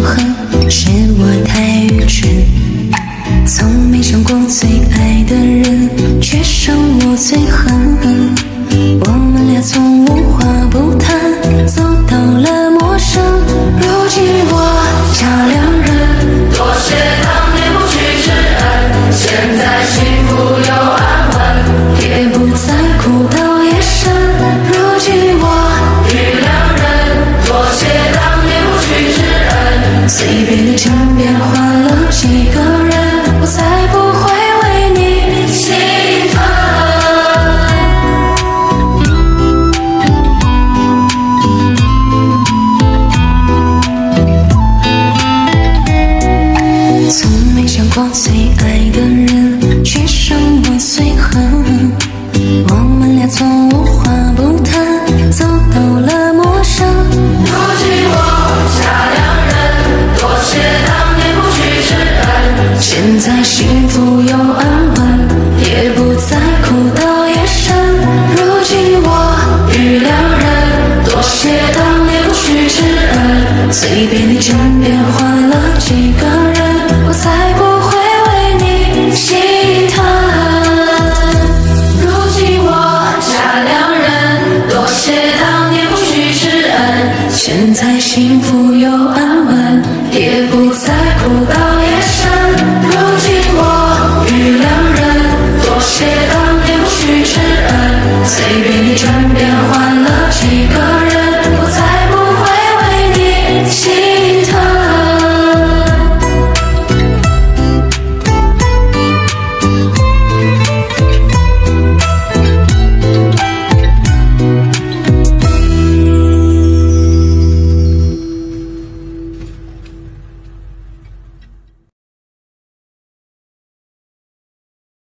恨，是我太愚蠢。从没想过最爱的人，却伤我最恨。我们俩从无话不谈，走到了陌生。如今我家两人， 多谢当年不娶之恩，现在幸福又安稳， 也不再哭到夜深。如今我与两人，多谢当年不娶之恩， 随便的枕边换了几个人，我才不会为你心疼。从没想过最爱的人，却伤我最恨。我们俩从无话不谈，走到了陌生。 如今我家两人，多谢当年不娶之恩， 现在幸福又安稳，也不再哭到夜深。如今我与两人，多谢当年不娶之恩，随便你枕边换了几个人，我才不会为你心疼。 如今我家两人，多谢当年不娶之恩， 现在幸福又安稳，也不再哭到夜深。